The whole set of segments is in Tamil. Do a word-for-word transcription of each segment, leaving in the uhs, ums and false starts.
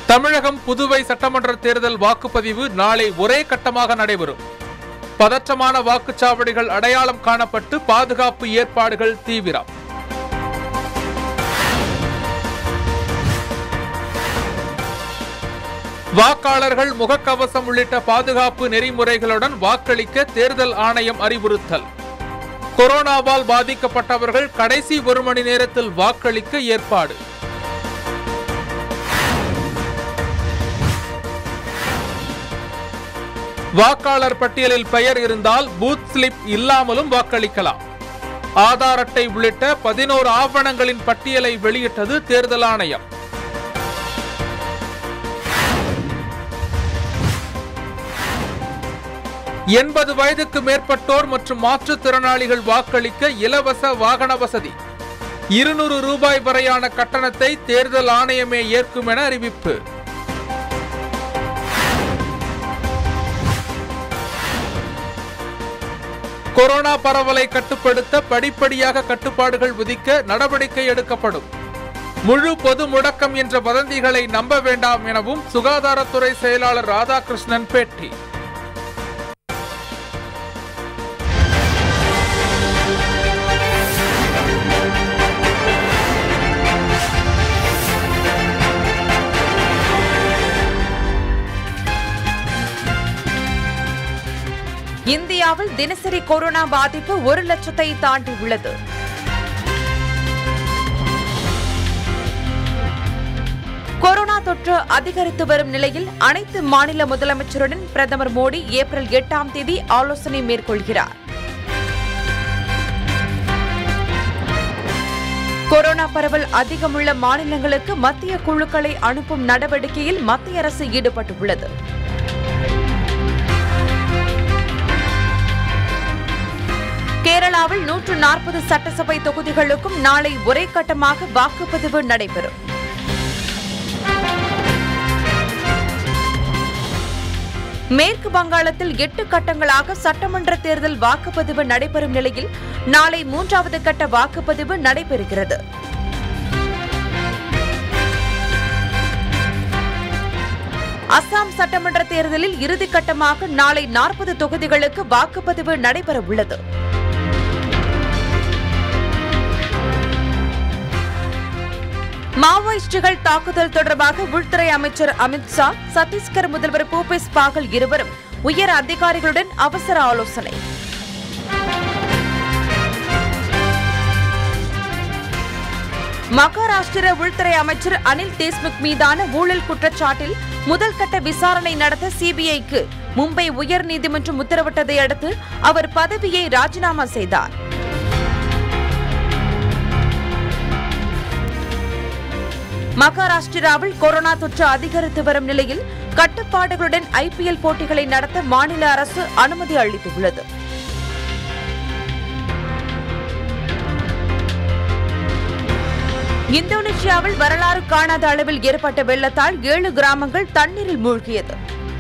தமிழகம் புதுவை சட்டமன்ற தேர்தல் வாக்குப்பதிவு நாளை ஒரே கட்டமாக நடைபெறும். பதற்றமான வாக்குச்சாவடிகள் அடையாளம் காணப்பட்டு பாதுகாப்பு ஏற்பாடுகள் தீவிரம். வாக்காளர்கள் முகக்கவசம் உள்ளிட்ட பாதுகாப்பு நெறிமுறைகளுடன் வாக்களிக்க தேர்தல் ஆணையம் அறிவுறுத்தல். கொரோனாவால் பாதிக்கப்பட்டவர்கள் கடைசி ஒரு மணி நேரத்தில் வாக்களிக்க ஏற்பாடு. வாக்காளர் பட்டியலில் பெயர் இருந்தால் பூத் ஸ்லிப் இல்லாமலும் வாக்களிக்கலாம். ஆதார் அட்டை உள்ளிட்ட பதினோரு ஆவணங்களின் பட்டியலை வெளியிட்டது தேர்தல் ஆணையம். எண்பது வயதுக்கு மேற்பட்டோர் மற்றும் மாற்றுத்திறனாளிகள் வாக்களிக்க இலவச வாகன வசதி. இருநூறு ரூபாய் வரையான கட்டணத்தை தேர்தல் ஆணையமே ஏற்கும் என அறிவிப்பு. கொரோனா பரவலை கட்டுப்படுத்த படிப்படியாக கட்டுப்பாடுகள் விதிக்க நடவடிக்கை எடுக்கப்படும். முழு பொது முடக்கம் என்ற வதந்திகளை நம்ப வேண்டாம் எனவும் சுகாதாரத்துறை செயலாளர் ராதாகிருஷ்ணன் பேட்டி. இந்தியாவில் தினசரி கொரோனா பாதிப்பு ஒரு லட்சத்தை தாண்டி உள்ளது. கொரோனா தொற்று அதிகரித்து வரும் நிலையில் அனைத்து மாநில முதலமைச்சருடன் பிரதமர் மோடி ஏப்ரல் எட்டாம் தேதி ஆலோசனை மேற்கொள்கிறார். கொரோனா பரவல் அதிகமுள்ள மாநிலங்களுக்கு மத்திய குழுக்களை அனுப்பும் நடவடிக்கையில் மத்திய அரசு ஈடுபட்டுள்ளது. கேரளாவில் நூற்று நாற்பது சட்டசபை தொகுதிகளுக்கும் நாளை ஒரே கட்டமாக வாக்குப்பதிவு நடைபெறும். மேற்கு வங்காளத்தில் எட்டு கட்டங்களாக சட்டமன்ற தேர்தல் வாக்குப்பதிவு நடைபெறும் நிலையில் நாளை மூன்றாவது கட்ட வாக்குப்பதிவு நடைபெறுகிறது. அசாம் சட்டமன்ற தேர்தலில் இறுதிக்கட்டமாக நாளை நாற்பது தொகுதிகளுக்கு வாக்குப்பதிவு நடைபெற உள்ளது. மாவோயிஸ்டுகள் தாக்குதல் தொடர்பாக உள்துறை அமைச்சர் அமித் ஷா, சத்தீஸ்கர் முதல்வர் பூபேஷ் பாகல் இருவரும் உயர் அதிகாரிகளுடன் அவசர ஆலோசனை. மகாராஷ்டிர உள்துறை அமைச்சர் அனில் தேஷ்முக் மீதான ஊழல் குற்றச்சாட்டில் முதல் கட்ட விசாரணை நடத்த சிபிஐக்கு மும்பை உயர்நீதிமன்றம் உத்தரவிட்டதை அடுத்து அவர் பதவியை ராஜினாமா செய்தார். மகாராஷ்டிராவில் கொரோனா தொற்று அதிகரித்து வரும் நிலையில் கட்டுப்பாடுகளுடன் ஐபிஎல் போட்டிகளை நடத்த மாநில அரசு அனுமதி அளித்துள்ளது. இந்தோனேஷியாவில் வரலாறு காணாத அளவில் ஏற்பட்ட வெள்ளத்தால் ஏழு கிராமங்கள் தண்ணீரில் மூழ்கியது.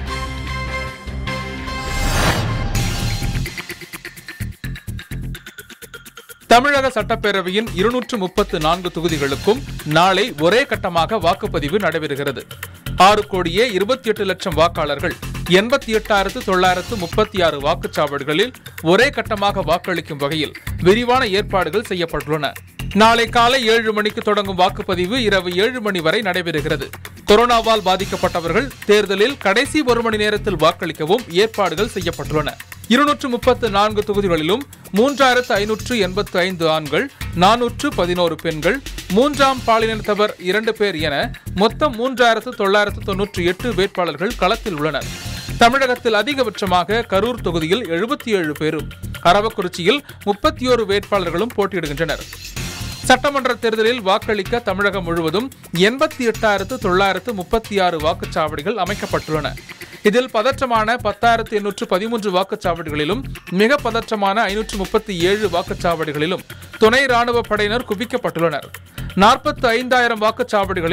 தமிழக சட்டப்பேரவையின் இருநூற்று முப்பத்து நான்கு தொகுதிகளுக்கும் நாளை ஒரே கட்டமாக வாக்குப்பதிவு நடைபெறுகிறது. ஆறு கோடியே இருபத்தி எட்டு லட்சம் வாக்காளர்கள் எண்பத்தி எட்டாயிரத்து தொள்ளாயிரத்து முப்பத்தி ஆறு வாக்குச்சாவடிகளில் ஒரே கட்டமாக வாக்களிக்கும் வகையில் விரிவான ஏற்பாடுகள் செய்யப்பட்டுள்ளன. நாளை காலை ஏழு மணிக்கு தொடங்கும் வாக்குப்பதிவு இரவு ஏழு மணி வரை நடைபெறுகிறது. கொரோனாவால் பாதிக்கப்பட்டவர்கள் தேர்தலில் கடைசி ஒரு மணி நேரத்தில் வாக்களிக்கவும் ஏற்பாடுகள் செய்யப்பட்டுள்ளன. இருநூற்று முப்பத்து நான்கு தொகுதிகளிலும் மூன்றாயிரத்து ஐநூற்று எண்பத்தி ஐந்து ஆண்கள், நானூற்று பதினோரு பெண்கள், மூன்றாம் பாலினத்தவர் இரண்டு பேர் என மொத்தம் மூன்றாயிரத்து தொள்ளாயிரத்து தொன்னூற்றி எட்டு வேட்பாளர்கள் களத்தில் உள்ளனர். தமிழகத்தில் அதிகபட்சமாக கரூர் தொகுதியில் எழுபத்தி ஏழு பேரும், அரவக்குறிச்சியில் முப்பத்தி ஓரு வேட்பாளர்களும் போட்டியிடுகின்றனர். சட்டமன்ற தேர்தலில் வாக்களிக்க தமிழகம் முழுவதும் எண்பத்தி எட்டாயிரத்து தொள்ளாயிரத்து முப்பத்தி ஆறு வாக்குச்சாவடிகள் அமைக்கப்பட்டுள்ளன. இதில் பதற்றமான பத்தாயிரத்து எண்ணூற்று பதிமூன்று வாக்குச்சாவடிகளிலும் மிக பதற்றமான ஐநூற்று முப்பத்தி ஏழு வாக்குச்சாவடிகளிலும் துணை ராணுவ படையினர் குவிக்கப்பட்டுள்ளனர். நாற்பத்தி ஐந்தாயிரம் வாக்குச்சாவடிகளில்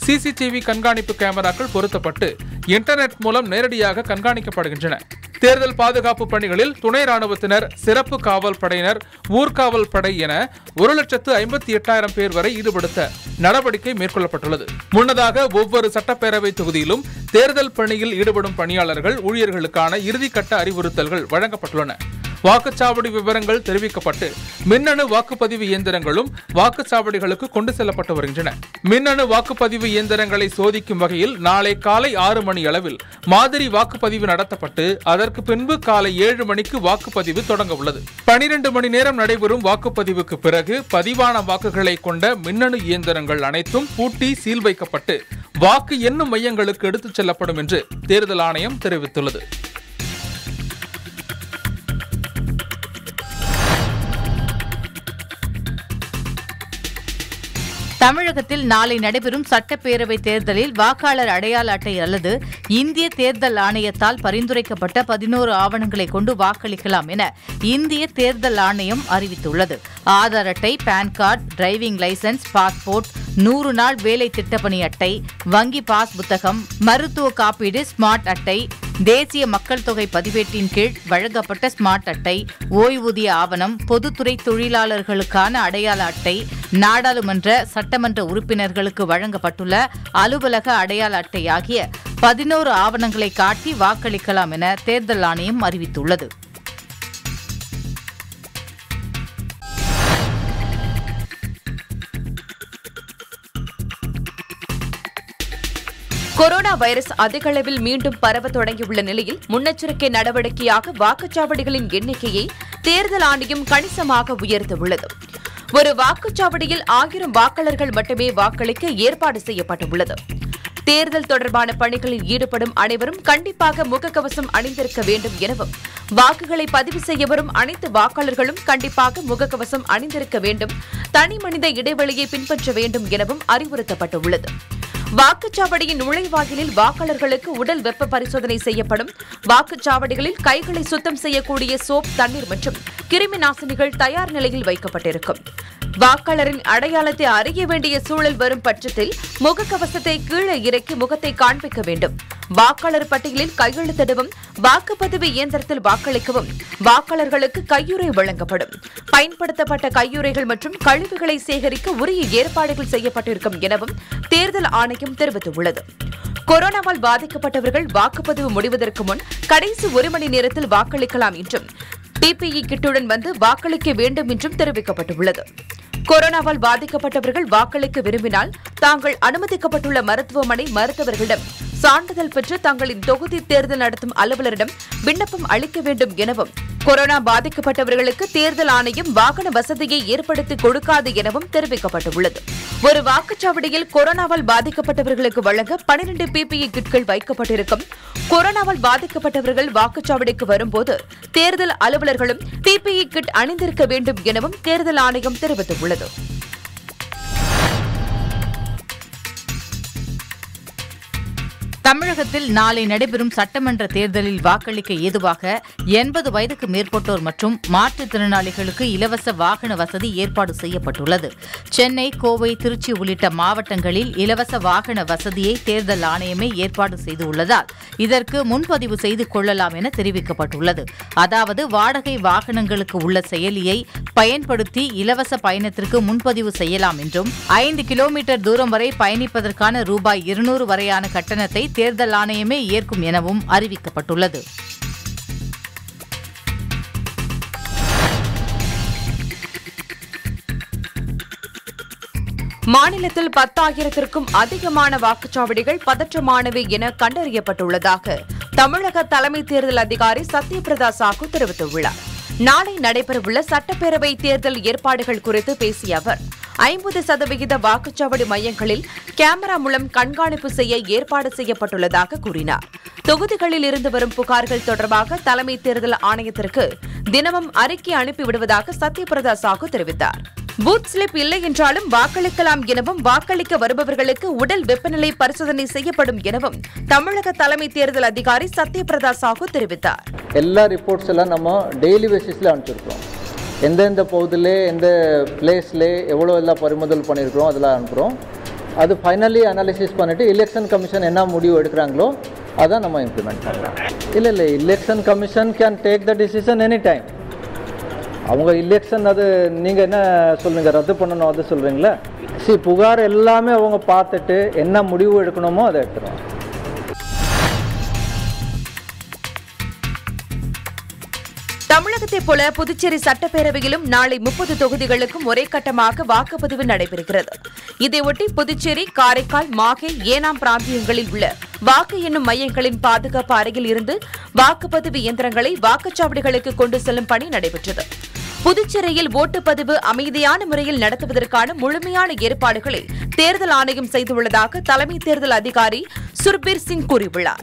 சிசிடிவி கண்காணிப்பு கேமராக்கள் பொருத்தப்பட்டு இன்டர்நெட் மூலம் நேரடியாக கண்காணிக்கப்படுகின்றன. தேர்தல் பாதுகாப்பு பணிகளில் துணை ராணுவத்தினர், சிறப்பு காவல் படையினர், ஊர்காவல் படை என ஒரு லட்சத்து ஐம்பத்தி எட்டாயிரம் பேர் வரை ஈடுபடுத்த நடவடிக்கை மேற்கொள்ளப்பட்டுள்ளது. முன்னதாக ஒவ்வொரு சட்டப்பேரவை தொகுதியிலும் தேர்தல் பணியில் ஈடுபடும் பணியாளர்கள், ஊழியர்களுக்கான இறுதிக்கட்ட அறிவுறுத்தல்கள் வழங்கப்பட்டுள்ளன. வாக்குச்சாவடி விவரங்கள் தெரிவிக்கப்பட்டு மின்னணு வாக்குப்பதிவு இயந்திரங்களும் வாக்குச்சாவடிகளுக்கு கொண்டு செல்லப்பட்டு வருகின்றன. மின்னணு வாக்குப்பதிவு இயந்திரங்களை சோதிக்கும் வகையில் நாளை காலை ஆறு மணி அளவில் மாதிரி வாக்குப்பதிவு நடத்தப்பட்டு அதற்கு பின்பு காலை ஏழு மணிக்கு வாக்குப்பதிவு தொடங்க உள்ளது. பனிரெண்டு மணி நேரம் நடைபெறும் வாக்குப்பதிவுக்கு பிறகு பதிவான வாக்குகளை கொண்ட மின்னணு இயந்திரங்கள் அனைத்தும் பூட்டி சீல் வைக்கப்பட்டு வாக்கு எண்ணும் மையங்களுக்கு எடுத்துச் செல்லப்படும் என்று தேர்தல் ஆணையம் தெரிவித்துள்ளது. தமிழகத்தில் நாளை நடைபெறும் சட்டப்பேரவை தேர்தலில் வாக்காளர் அடையாள அட்டை அல்லது இந்திய தேர்தல் ஆணையத்தால் பரிந்துரைக்கப்பட்ட பதினோரு ஆவணங்களை கொண்டு வாக்களிக்கலாம் என இந்திய தேர்தல் ஆணையம் அறிவித்துள்ளது. ஆதார் அட்டை, PAN card, driving licence, passport, நூறு நாள் வேலை திட்டப்பணி அட்டை, வங்கி பாஸ் புத்தகம், மருத்துவ காப்பீடு, ஸ்மார்ட் அட்டை, தேசிய மக்கள் தொகை பதிவேட்டின் கீழ் வழங்கப்பட்ட ஸ்மார்ட் அட்டை, ஓய்வூதிய ஆவணம், பொதுத்துறை தொழிலாளர்களுக்கான அடையாள அட்டை, நாடாளுமன்ற, சட்டமன்ற உறுப்பினர்களுக்கு வழங்கப்பட்டுள்ள அலுவலக அடையாள அட்டை ஆகிய பதினோரு ஆவணங்களை காட்டி வாக்களிக்கலாம் என தேர்தல் ஆணையம் அறிவித்துள்ளது. கொரோனா வைரஸ் அதிக அளவில் மீண்டும் பரவ தொடங்கியுள்ள நிலையில் முன்னெச்சரிக்கை நடவடிக்கையாக வாக்குச்சாவடிகளின் எண்ணிக்கையை தேர்தல் ஆணையம் கணிசமாக உயர்த்தியுள்ளது. ஒரு வாக்குச்சாவடியில் ஆயிரம் வாக்காளர்கள் மட்டுமே வாக்களிக்க ஏற்பாடு செய்யப்பட்டுள்ளது. தேர்தல் தொடர்பான பணிகளில் ஈடுபடும் அனைவரும் கண்டிப்பாக முகக்கவசம் அணிந்திருக்க வேண்டும் எனவும், வாக்குகளை பதிவு செய்ய வரும் அனைத்து வாக்காளர்களும் கண்டிப்பாக முகக்கவசம் அணிந்திருக்க வேண்டும், தனி மனித இடைவெளியை பின்பற்ற வேண்டும் எனவும் அறிவுறுத்தப்பட்டுள்ளது. வாக்குச்சாவடியின் நுழைவாயிலில் வாக்காளர்களுக்கு உடல் வெப்ப பரிசோதனை செய்யப்படும். வாக்குச்சாவடிகளில் கைகளை சுத்தம் செய்யக்கூடிய சோப், தண்ணீர் மற்றும் கிருமி நாசினிகள் தயார் நிலையில் வைக்கப்பட்டிருக்கும். வாக்காளரின் அடையாளத்தை அறிய வேண்டிய சூழல் வரும் பட்சத்தில் முகக்கவசத்தை கீழே இறக்கி முகத்தை காண்பிக்க வேண்டும். வாக்காளர் பட்டியலில் கையெழுத்திடவும், வாக்குப்பதிவு இயந்திரத்தில் வாக்களிக்கவும் வாக்காளர்களுக்கு கையுறை வழங்கப்படும். பயன்படுத்தப்பட்ட கையுறைகள் மற்றும் கழிவுகளை சேகரிக்க உரிய ஏற்பாடுகள் செய்யப்பட்டிருக்கும் எனவும் தேர்தல் ஆணையம் தெரிவித்துள்ளது. கொரோனாவால் பாதிக்கப்பட்டவர்கள் வாக்குப்பதிவு முடிவதற்கு முன் கடைசி ஒரு மணி நேரத்தில் வாக்களிக்கலாம் என்றும், பிபிஇ கிட்டுடன் வந்து வாக்களிக்க வேண்டும் என்றும் தெரிவிக்கப்பட்டுள்ளது. கொரோனாவால் பாதிக்கப்பட்டவர்கள் வாக்களிக்க விரும்பினால் தாங்கள் அனுமதிக்கப்பட்டுள்ள மருத்துவமனை மருத்துவர்களிடம் சான்றிதழ் பெற்று தங்களின் தொகுதி தேர்தல் நடத்தும் அலுவலரிடம் விண்ணப்பம் அளிக்க வேண்டும் எனவும், கொரோனா பாதிக்கப்பட்டவர்களுக்கு தேர்தல் ஆணையம் வாகன வசதியை ஏற்படுத்தி கொடுக்காது எனவும் தெரிவிக்கப்பட்டுள்ளது. ஒரு வாக்குச்சாவடியில் கொரோனாவால் பாதிக்கப்பட்டவர்களுக்கு வழங்க பனிரண்டு பிபிஇ கிட்கள் வைக்கப்பட்டிருக்கும். கொரோனாவால் பாதிக்கப்பட்டவர்கள் வாக்குச்சாவடிக்கு வரும்போது தேர்தல் அலுவலர்களும் பிபிஇ கிட் அணிந்திருக்க வேண்டும் எனவும் தேர்தல் ஆணையம் தெரிவித்துள்ளது. தமிழகத்தில் நாளை நடைபெறும் சட்டமன்ற தேர்தலில் வாக்களிக்க ஏதுவாக எண்பது வயதுக்கு மேற்பட்டோர் மற்றும் மாற்றுத்திறனாளிகளுக்கு இலவச வாகன வசதி ஏற்பாடு செய்யப்பட்டுள்ளது. சென்னை, கோவை, திருச்சி உள்ளிட்ட மாவட்டங்களில் இலவச வாகன வசதியை தேர்தல் ஆணையமே ஏற்பாடு செய்துள்ளதால் இதற்கு முன்பதிவு செய்து கொள்ளலாம் என தெரிவிக்கப்பட்டுள்ளது. அதாவது வாடகை வாகனங்களுக்கு உள்ள செயலியை பயன்படுத்தி இலவச பயணத்திற்கு முன்பதிவு செய்யலாம் என்றும், ஐந்து கிலோமீட்டர் தூரம் வரை பயணிப்பதற்கான ரூபாய் இருநூறு வரையான கட்டணத்தை தேர்தல் ஆணையமே ஏற்கும் எனவும் அறிவிக்கப்பட்டுள்ளது. மாநிலத்தில் பத்தாயிரத்திற்கும் அதிகமான வாக்குச்சாவடிகள் பதற்றமானவை என கண்டறியப்பட்டுள்ளதாக தமிழக தலைமை தேர்தல் அதிகாரி சத்யபிரதா சாஹூ தெரிவித்துள்ளார். நாளை நடைபெறவுள்ள சட்டப்பேரவை தேர்தல் ஏற்பாடுகள் குறித்து பேசிய அவர், ஐம்பது சதவிகித வாக்குச்சாவடி மையங்களில் கேமரா மூலம் கண்காணிப்பு செய்ய ஏற்பாடு செய்யப்பட்டுள்ளதாக கூறினார். தொகுதிகளில் இருந்து வரும் புகார்கள் தொடர்பாக தலைமை தேர்தல் ஆணையத்திற்கு தினமும் அறிக்கை அனுப்பிவிடுவதாக சத்யபிரதா சாஹூ தெரிவித்தார். பூத் ஸ்லிப் இல்லை என்றாலும் வாக்களிக்கலாம் எனவும், வாக்களிக்க வருபவர்களுக்கு உடல் வெப்பநிலை பரிசோதனை செய்யப்படும் எனவும் தமிழக தலைமை தேர்தல் அதிகாரி சத்யபிரதா சாஹூ தெரிவித்தார். எல்லா ரிப்போர்ட்ஸ் எல்லாம் நம்ம டெய்லி பேசிஸ்ல அனுப்பிச்சிருக்கோம். எந்தெந்த பகுதியிலே, எந்த பிளேஸ்ல எவ்வளோ எல்லாம் பறிமுதல் பண்ணியிருக்கிறோம் அதெல்லாம் அனுப்புகிறோம். அது ஃபைனலி அனாலிசிஸ் பண்ணிவிட்டு எலெக்ஷன் கமிஷன் என்ன முடிவு எடுக்கிறாங்களோ அதான் நம்ம இம்ப்ளிமெண்ட் பண்ணலாம். இல்லை இல்லை election commission can take the decision any time. அவங்க எலெக்ஷன் அது நீங்கள் என்ன சொல்லுங்கள், ரத்து பண்ணணும் அது சொல்கிறீங்களா? சி புகார் எல்லாமே அவங்க பார்த்துட்டு என்ன முடிவு எடுக்கணுமோ அதை எடுத்துருவாங்க. தமிழகத்தைப் போல புதுச்சேரி சட்டப்பேரவையிலும் நாளை முப்பது தொகுதிகளுக்கும் ஒரே கட்டமாக வாக்குப்பதிவு நடைபெறுகிறது. இதையொட்டி புதுச்சேரி, காரைக்கால், மாஹே, ஏனாம் பிராந்தியங்களில் உள்ள வாக்கு எண்ணும் மையங்களின் பாதுகாப்பு அறையில் இருந்து வாக்குப்பதிவு இயந்திரங்களை வாக்குச்சாவடிகளுக்கு கொண்டு செல்லும் பணி நடைபெற்றது. புதுச்சேரியில் ஓட்டுப்பதிவு அமைதியான முறையில் நடத்துவதற்கான முழுமையான ஏற்பாடுகளை தேர்தல் ஆணையம் செய்துள்ளதாக தலைமை தேர்தல் அதிகாரி சுர்பீர் சிங் கூறியுள்ளார்.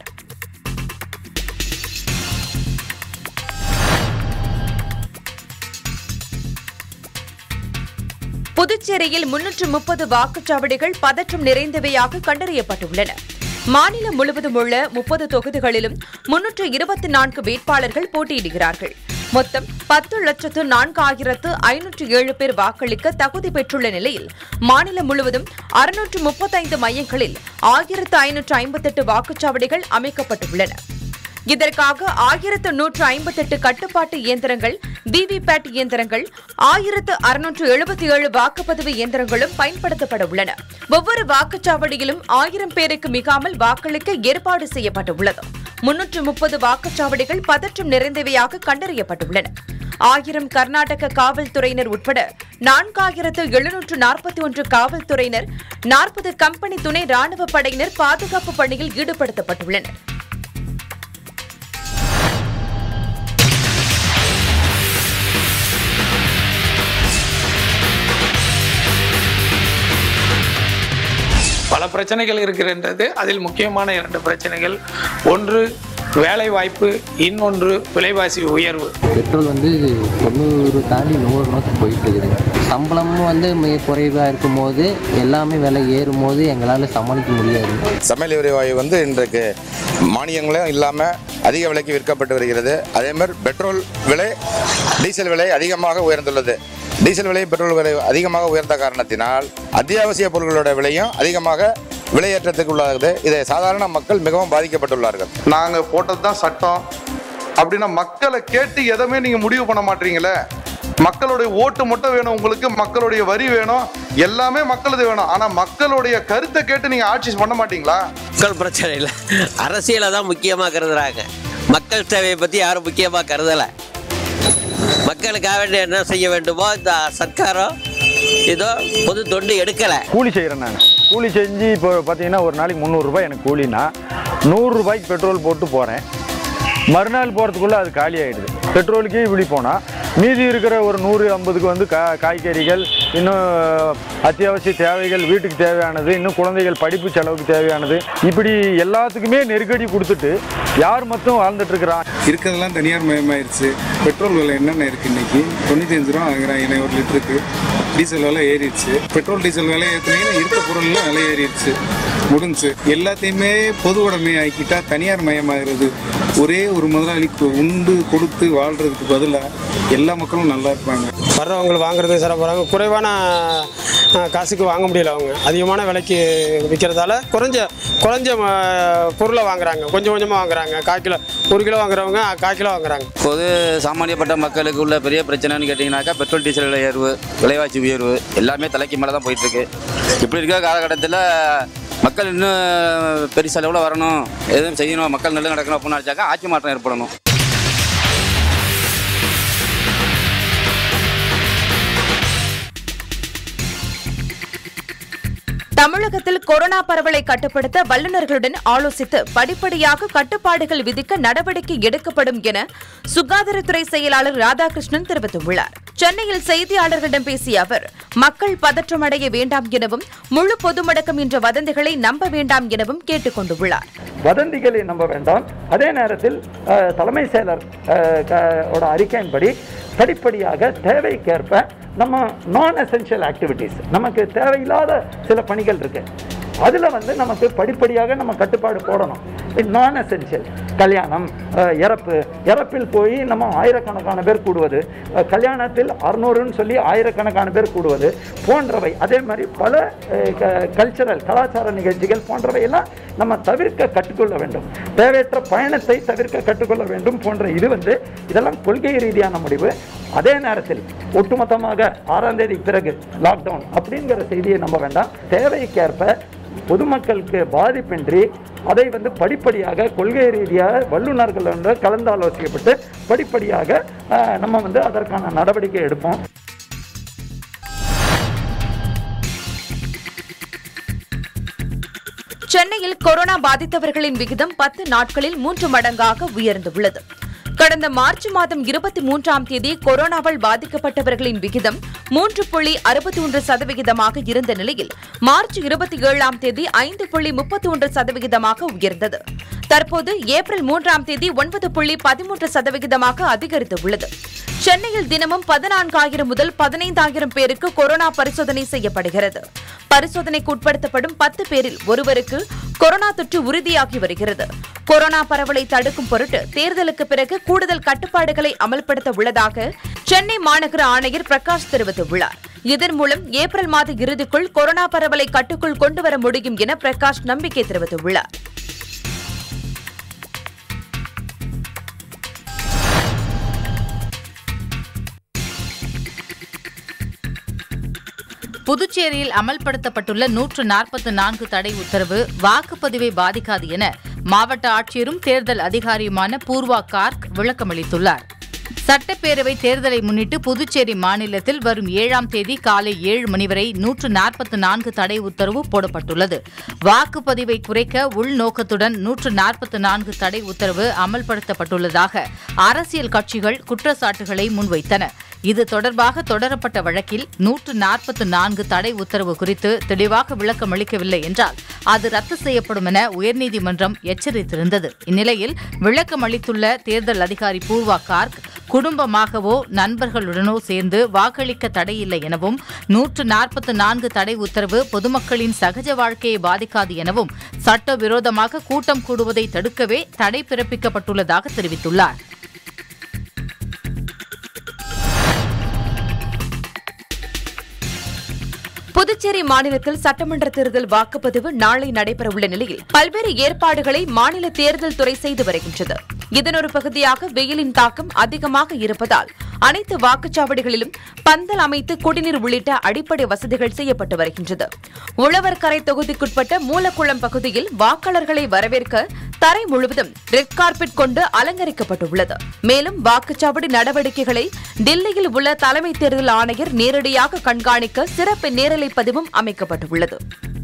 புதுச்சேரியில் முன்னூற்று முப்பது வாக்குச்சாவடிகள் பதற்றம் நிறைந்தவையாக கண்டறியப்பட்டுள்ளன. மாநிலம் முழுவதும் உள்ள முப்பது தொகுதிகளிலும் முன்னூற்று இருபத்தி நான்கு வேட்பாளர்கள் போட்டியிடுகிறார்கள். மொத்தம் பத்து லட்சத்து நான்காயிரத்து ஐநூற்று ஏழு பேர் வாக்களிக்க தகுதி பெற்றுள்ள நிலையில் மாநிலம் முழுவதும் அறுநூற்று முப்பத்தைந்து மையங்களில் ஆயிரத்து ஐநூற்று ஐம்பத்தெட்டு வாக்குச்சாவடிகள் அமைக்கப்பட்டுள்ளன. இதற்காக ஆயிரத்து நூற்று ஐம்பத்தெட்டு கட்டுப்பாட்டு இயந்திரங்கள், விவிபேட் இயந்திரங்கள், ஆயிரத்து அறுநூற்று எழுபத்தி ஏழு வாக்குப்பதிவு இயந்திரங்களும் பயன்படுத்தப்பட உள்ளன. ஒவ்வொரு வாக்குச்சாவடியிலும் ஆயிரம் பேருக்கு மிகாமல் வாக்களிக்க ஏற்பாடு செய்யப்பட்டுள்ளது. முன்னூற்று முப்பது வாக்குச்சாவடிகள் பதற்றம் நிறைந்தவையாக கண்டறியப்பட்டுள்ளன. ஆயிரம் கர்நாடக காவல்துறையினர் உட்பட நான்காயிரத்து எழுநூற்று நாற்பத்தி ஒன்று காவல்துறையினர், நாற்பது கம்பெனி துணை ராணுவ படையினர் பாதுகாப்பு பணியில் ஈடுபடுத்தப்பட்டுள்ளனர். பல பிரச்சனைகள் இருக்கிறது. அதில் முக்கியமான இரண்டு பிரச்சனைகள், ஒன்று வேலை வாய்ப்பு, இன்னொன்று விலைவாசி உயர்வு. பெட்ரோல் வந்து தொண்ணூறு தாண்டி நூறு நோக்கி போயிட்டு இருக்குதுங்க. சம்பளமும் வந்து மிக குறைவாக இருக்கும் போது எல்லாமே விலை ஏறும் போது எங்களால் சமாளிக்க முடியாது. சமையல் எரிவாயு வந்து இன்றைக்கு மானியங்களும் இல்லாமல் அதிக விலைக்கு விற்கப்பட்டு வருகிறது. அதேமாதிரி பெட்ரோல் விலை, டீசல் விலை அதிகமாக உயர்ந்துள்ளது. டீசல் விலை, பெட்ரோல் விலை அதிகமாக உயர்ந்த காரணத்தினால் அத்தியாவசிய பொருட்களோட விலையும் அதிகமாக விலையேற்றத்துக்கு உள்ளாகுது. இதை சாதாரண மக்கள் மிகவும் பாதிக்கப்பட்டுள்ளார்கள். நாங்கள் போட்டது தான் சட்டம் அப்படின்னா மக்களை கேட்டு எதுவுமே நீங்கள் முடிவு பண்ண மாட்டீங்களே. மக்களுடைய ஓட்டு மட்டும் வேணும் உங்களுக்கு, மக்களுடைய வரி வேணும், எல்லாமே மக்களது வேணும். ஆனால் மக்களுடைய கருத்தை கேட்டு நீங்கள் ஆட்சி பண்ண மாட்டீங்களா? மக்கள் பிரச்சனை இல்லை, அரசியலை தான் முக்கியமாக கருதுறாங்க. மக்கள் தேவையை பற்றி யாரும் முக்கியமாக கருதலை. மக்களுக்காக வேண்டிய என்ன செய்ய வேண்டுமோ இந்த சர்க்காரம் ஏதோ பொது தொண்டு எடுக்கலை. கூலி செய்கிறேன் நான். கூலி செஞ்சு இப்போ பார்த்தீங்கன்னா ஒரு நாளைக்கு முந்நூறுரூபாய் எனக்கு கூலினா, நூறுரூபாய்க்கு பெட்ரோல் போட்டு போகிறேன். மறுநாள் போகிறதுக்குள்ளே அது காலி ஆகிடுது. பெட்ரோலுக்கே இப்படி போனால் மீதி இருக்கிற ஒரு நூறு ஐம்பதுக்கு வந்து கா காய்கறிகள், இன்னும் அத்தியாவசிய தேவைகள், வீட்டுக்கு தேவையானது, இன்னும் குழந்தைகள் படிப்பு செலவுக்கு தேவையானது, இப்படி எல்லாத்துக்குமே நெருக்கடி கொடுத்துட்டு யார் மட்டும் வாழ்ந்துட்டுருக்கிறான். இருக்கிறதெல்லாம் தனியார் மயமாயிருச்சு. பெட்ரோல் விலை என்னென்ன இருக்குது இன்றைக்கி? தொண்ணூற்றி அஞ்சு ரூபா வாங்குறாங்க ஒரு லிட்டருக்கு. டீசல் விலை ஏறிடுச்சு. பெட்ரோல் டீசல் விலை ஏற்றினீங்கன்னா இருக்க பொருள்லாம் விலை ஏறிடுச்சு. முடிஞ்சு எல்லாத்தையுமே பொது உடைமை ஆக்கிட்டா தனியார் மயமாகிறது. ஒரே ஒரு முதலாளிக்கு உண்டு கொடுத்து வாழ்கிறதுக்கு பதிலாக எல்லா மக்களும் நல்லா இருப்பாங்க. வர்றவங்க வாங்குறது சில போகிறாங்க, குறைவான காசுக்கு வாங்க முடியல. அவங்க அதிகமான விலைக்கு விற்கிறதால குறைஞ்ச குறைஞ்ச பொருளை வாங்குறாங்க, கொஞ்சம் கொஞ்சமாக வாங்குறாங்க. கால் கிலோ ஒரு கிலோ வாங்குறவங்க கால் கிலோ வாங்குறாங்க. பொது சாமானியப்பட்ட மக்களுக்கு உள்ள பெரிய பிரச்சனைன்னு கேட்டிங்கனாக்கா பெட்ரோல் டீசல் விலை உயர்வு, விலைவாசி உயர்வு எல்லாமே தலைக்கு மேலே தான் போயிட்டுருக்கு. இப்படி இருக்கிற காலகட்டத்தில் மக்கள் இன்னும் பெரிய செலவில் வரணும், எதுவும் செய்யணும், மக்கள் நல்லது நடக்கணும் அப்படின்னு நினச்சாக்கா ஆட்சி மாற்றம் ஏற்படணும். தமிழகத்தில் கொரோனா பரவலை கட்டுப்படுத்த வல்லுநர்களுடன் ஆலோசித்து படிப்படியாக கட்டுப்பாடுகள் விதிக்க நடவடிக்கை எடுக்கப்படும் என சுகாதாரத்துறை செயலாளர் ராதாகிருஷ்ணன் தெரிவித்துள்ளார். சென்னையில் செய்தியாளர்களிடம் பேசிய அவர், மக்கள் பதற்றமடைய வேண்டாம் எனவும் முழு பொது முடக்கம் என்ற வதந்திகளை நம்ப வேண்டாம் எனவும் கேட்டுக் கொண்டுள்ளார். வதந்திகளை நம்ப வேண்டாம். அதே நேரத்தில் தலைமை செயலர் அறிக்கையின்படி படிப்படியாக தேவைக்கேற்ப நம்ம நான் எசென்ஷியல் ஆக்டிவிட்டீஸ், நமக்கு தேவையில்லாத சில பணிகள் இருக்கு, அதில் வந்து நமக்கு படிப்படியாக நம்ம கட்டுப்பாடு போடணும். நான் எசென்ஷியல் கல்யாணம், இறப்பு, இறப்பில் போய் நம்ம ஆயிரக்கணக்கான பேர் கூடுவது, கல்யாணத்தில் அறுநூறுன்னு சொல்லி ஆயிரக்கணக்கான பேர் கூடுவது போன்றவை, அதே மாதிரி பல கல்ச்சரல் கலாச்சார நிகழ்ச்சிகள் போன்றவை எல்லாம் நம்ம தவிர்க்க கற்றுக்கொள்ள வேண்டும். தேவையற்ற பயணத்தை தவிர்க்க கற்றுக்கொள்ள வேண்டும் போன்ற இது வந்து இதெல்லாம் கொள்கை ரீதியான முடிவு. அதே நேரத்தில் ஒட்டுமொத்தமாக ஆறாம் தேதி பிறகு லாக்டவுன் அப்படிங்கிற செய்தியை நம்ப வேண்டாம். தேவைக்கேற்ப பொதுமக்களுக்கு பாதிப்பின்றி அதை வந்து படிப்படியாக கொள்கை ரீதியாக வல்லுநர்களோடு கலந்தாலோசிக்கப்பட்டு படிப்படியாக நம்ம வந்து அதற்கான நடவடிக்கை எடுப்போம். சென்னையில் கொரோனா பாதித்தவர்களின் விகிதம் பத்து நாட்களில் மூன்று மடங்காக உயர்ந்துள்ளது. கடந்த மார்ச் மாதம் இருபத்தி மூன்றாம் தேதி கொரோனாவால் பாதிக்கப்பட்டவர்களின் விகிதம் மூன்று புள்ளி அறுபத்தி ஒன்று சதவிகிதமாக இருந்த நிலையில் மார்ச் இருபத்தி ஏழாம் தேதி ஐந்து புள்ளி முப்பத்தி ஒன்று சதவிகிதமாக உயர்ந்தது. தற்போது ஏப்ரல் மூன்றாம் தேதி ஒன்பது புள்ளி பதிமூன்று சதவிகிதமாக அதிகரித்துள்ளது. சென்னையில் தினமும் பதினான்காயிரம் முதல் பதினைந்தாயிரம் பேருக்கு கொரோனா பரிசோதனை செய்யப்படுகிறது. பரிசோதனைக்கு உட்படுத்தப்படும் பத்து பேரில் ஒருவருக்கு கொரோனா தொற்று உறுதியாகி வருகிறது. கொரோனா பரவலை தடுக்கும் பொருட்டு தேர்தலுக்கு பிறகு கூடுதல் கட்டுப்பாடுகளை அமல்படுத்த உள்ளதாக சென்னை மாநகர ஆணையர் பிரகாஷ் தெரிவித்துள்ளார். இதன் மூலம் ஏப்ரல் மாத இறுதிக்குள் கொரோனா பரவலை கட்டுக்குள் கொண்டுவர முடியும் என பிரகாஷ் நம்பிக்கை தெரிவித்துள்ளார். புதுச்சேரியில் அமல்படுத்தப்பட்டுள்ள நூற்று நாற்பத்தி நான்கு தடை உத்தரவு வாக்குப்பதிவை பாதிக்காது என மாவட்ட ஆட்சியரும் தேர்தல் அதிகாரியுமான பூர்வா கார்க் விளக்கமளித்துள்ளார். சட்டப்பேரவை தேர்தலை முன்னிட்டு புதுச்சேரி மாநிலத்தில் வரும் ஏழாம் தேதி காலை ஏழு மணி வரை நூற்று நாற்பத்தி நான்கு தடை உத்தரவு போடப்பட்டுள்ளது. வாக்குப்பதிவை குறைக்க உள்நோக்கத்துடன் நூற்று நாற்பத்தி நான்கு தடை உத்தரவு அமல்படுத்தப்பட்டுள்ளதாக அரசியல் கட்சிகள் குற்றச்சாட்டுகளை முன்வைத்தன. இது தொடர்பாக தொடரப்பட்ட வழக்கில் நூற்று நாற்பத்தி நான்கு தடை உத்தரவு குறித்து தெளிவாக விளக்கம் அளிக்கவில்லை என்றால் அது ரத்து செய்யப்படும் என உயர்நீதிமன்றம் எச்சரித்திருந்தது. இந்நிலையில் விளக்கம் அளித்துள்ள தேர்தல் அதிகாரி பூர்வா கார்க் குடும்பமாகவோ நண்பர்களுடனோ சேர்ந்து வாக்களிக்க தடையில்லை எனவும் நூற்று நாற்பத்தி நான்கு தடை உத்தரவு பொதுமக்களின் சகஜ வாழ்க்கையை பாதிக்காது எனவும் சட்டவிரோதமாக கூட்டம் கூடுவதை தடுக்கவே தடை பிறப்பிக்கப்பட்டுள்ளதாக தெரிவித்துள்ளார். புதுச்சேரி மாநிலத்தில் சட்டமன்ற தேர்தல் வாக்குப்பதிவு நாளை நடைபெறவுள்ள நிலையில் பல்வேறு ஏற்பாடுகளை மாநில தேர்தல் துறை செய்து வருகின்றது. இதன் ஒரு பகுதியாக வெயிலின் தாக்கம் அதிகமாக இருப்பதால் அனைத்து வாக்குச்சாவடிகளிலும் பந்தல் அமைத்து குடிநீர் உள்ளிட்ட அடிப்படை வசதிகள் செய்யப்பட்டு வருகின்றது. உழவர்கரை தொகுதிக்குட்பட்ட மூலக்குளம் பகுதியில் வாக்காளர்களை வரவேற்க தரை முழுவதும் ரெட் கார்பெட் கொண்டு அலங்கரிக்கப்பட்டுள்ளது. மேலும் வாக்குச்சாவடி நடவடிக்கைகளை டெல்லியில் உள்ள தலைமை தேர்தல் ஆணையர் நேரடியாக கண்காணிக்க சிறப்பு நேரலை பதிவும் அமைக்கப்பட்டுள்ளது.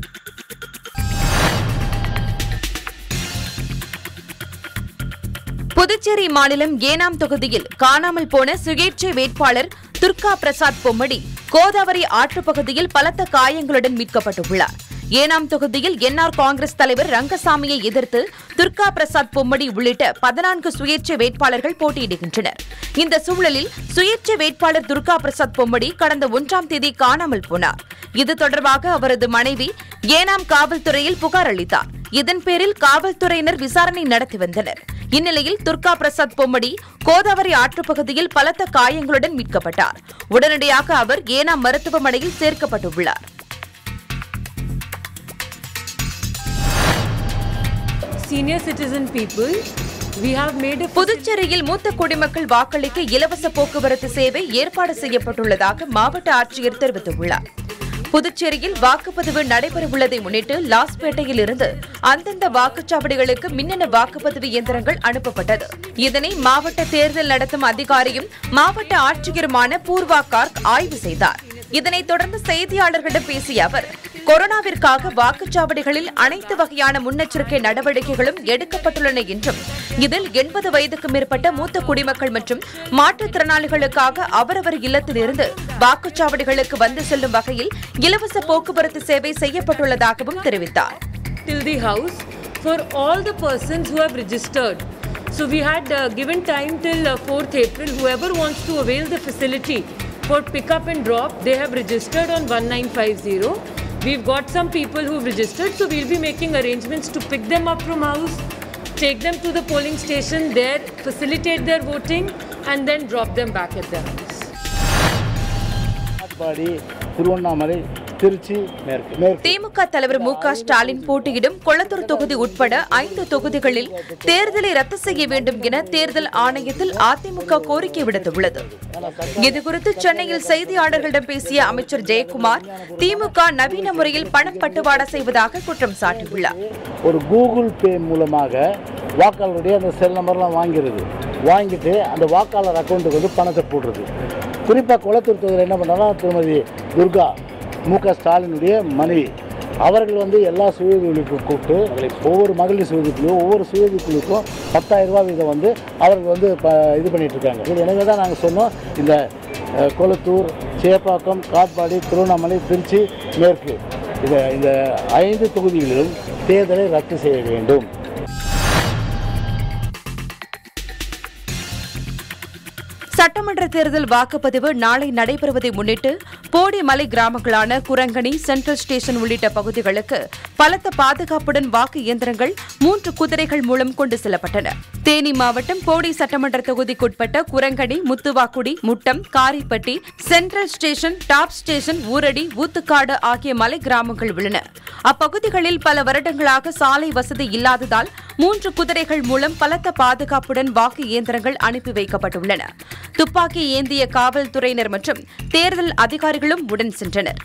புதுச்சேரி மாநிலம் ஏனாம் தொகுதியில் காணாமல் போன சுயேட்சை வேட்பாளர் துர்கா பிரசாத் பொம்மடி கோதாவரி ஆற்றுப் பகுதியில் பலத்த காயங்களுடன் மீட்கப்பட்டுள்ளார். ஏனாம் தொகுதியில் என்ஆர் காங்கிரஸ் தலைவர் ரங்கசாமியை எதிர்த்து துர்கா பிரசாத் பொம்மடி உள்ளிட்ட பதினான்கு சுயேட்சை வேட்பாளர்கள் போட்டியிடுகின்றனர். இந்த சூழலில் சுயேட்சை வேட்பாளர் துர்கா பிரசாத் பொம்மடி கடந்த ஒன்றாம் தேதி காணாமல் போனார். இது தொடர்பாக அவரது மனைவி ஏனாம் காவல்துறையில் புகார் அளித்தார். இதன் பேரில் காவல்துறையினர் விசாரணை நடத்தி வந்தனர். இந்நிலையில் துர்கா பிரசாத் பொம்மடி கோதாவரி ஆற்றுப் பகுதியில் பலத்த காயங்களுடன் மீட்கப்பட்டார். உடனடியாக அவர் ஏனாம் மருத்துவமனையில் சேர்க்கப்பட்டுள்ளார். புதுச்சேரியில் மூத்த குடிமக்கள் வாக்களிக்க இலவச போக்குவரத்து சேவை ஏற்பாடு செய்யப்பட்டுள்ளதாக மாவட்ட ஆட்சியர் தெரிவித்துள்ளார். புதுச்சேரியில் வாக்குப்பதிவு நடைபெறவுள்ளதை முன்னிட்டு லாஸ்பேட்டையில் இருந்து அந்தந்த வாக்குச்சாவடிகளுக்கு மின்னணு வாக்குப்பதிவு இயந்திரங்கள் அனுப்பப்பட்டது. இதனை மாவட்ட தேர்தல் நடத்தும் அதிகாரியும் மாவட்ட ஆட்சியருமான பூர்வா கார்க் ஆய்வு செய்தார். இதனைத் தொடர்ந்து செய்தியாளர்களிடம் பேசிய அவர், கொரோனாவிற்காக வாக்குச்சாவடிகளில் அனைத்து வகையான முன்னெச்சரிக்கை நடவடிக்கைகளும் எடுக்கப்பட்டுள்ளன என்றும் இதில் எண்பது வயதுக்கு மேற்பட்ட மூத்த குடிமக்கள் மற்றும் மாற்றுத்திறனாளிகளுக்காக அவரவர் இல்லத்திலிருந்து வாக்குச்சாவடிகளுக்கு வந்து செல்லும் வகையில் இலவச போக்குவரத்து சேவை செய்யப்பட்டுள்ளதாகவும் தெரிவித்தார். Till the house for all the persons who have registered. So we had uh, given time till uh, fourth April. Whoever wants to avail the facility for pick up and drop, they have registered on one nine five zero. We've got some people who've registered, so we'll be making arrangements to pick them up from house take them to the polling station there, facilitate their voting, and then drop them back at their house. Tiruvannamalai, Trichy, மேற்கு. திமுக தலைவர் மு க ஸ்டாலின் போட்டியிடும் கொளத்தூர் தொகுதி உட்பட ஐந்து தொகுதிகளில் தேர்தலை ரத்து செய்ய வேண்டும் என தேர்தல் ஆணையத்தில் அதிமுக கோரிக்கை விடுத்துள்ளது. இதுகுறித்து சென்னையில் செய்தியாளர்களிடம் பேசிய அமைச்சர் ஜெயக்குமார், திமுக நவீன முறையில் பணம் பட்டுவாடா செய்வதாக குற்றம் சாட்டியுள்ளார். ஒரு கூகுள் பே மூலமாக வாக்காளருடைய அந்த செல் நம்பர்லாம் வாங்கிறது, வாங்கிட்டு அந்த வாக்காளர் அக்கௌண்ட்டுக்கு வந்து பணத்தை போடுறது. குறிப்பாக கொளத்தூர் தொகுதியில் என்ன பண்ணாலும் திருமதி துர்கா, மு க ஸ்டாலினுடைய மனைவி, அவர்கள் வந்து எல்லா சுயதொழிலுக்கும் கூப்பிட்டு ஒவ்வொரு மகளிர் சுயதொழிலும் ஒவ்வொரு சுயதொழிலுக்கும் பத்தாயிரம் ரூபாய் வீதம் வந்து அவர்கள் வந்து இது பண்ணிட்டு இருக்காங்க. இது எனவே தான் நாங்கள் சொன்னோம், இந்த கொளத்தூர், சேப்பாக்கம், காட்பாடி, திருவண்ணாமலை, திருச்சி மேற்கு இந்த இந்த ஐந்து தொகுதிகளிலும் தேர்தலை ரத்து செய்ய வேண்டும். சட்டமன்ற தேர்தல் வாக்குப்பதிவு நாளை நடைபெறுவதை முன்னிட்டு போடிமலை கிராமங்களான குரங்கணி, சென்ட்ரல் ஸ்டேஷன் உள்ளிட்ட பகுதிகளுக்கு பலத்த பாதுகாப்புடன் வாக்கு இயந்திரங்கள் மூன்று குதிரைகள் மூலம் கொண்டு செல்லப்பட்டன. தேனி மாவட்டம் போடி சட்டமன்ற தொகுதிக்குட்பட்ட Kurangani, Muthuvakudi, Muttam, Karipatti, central station, top station, Ooradi, Oothukadu ஆகிய மலை கிராமங்கள் உள்ளன. அப்பகுதிகளில் பல வருடங்களாக சாலை வசதி இல்லாததால் மூன்று குதிரைகள் மூலம் பலத்த பாதுகாப்புடன் வாக்கு இயந்திரங்கள் அனுப்பி வைக்கப்பட்டுள்ளன. துப்பாக்கி ஏந்திய காவல்துறையினர் மற்றும் தேர்தல் அதிகாரிகளும் உடன் சென்றனர்.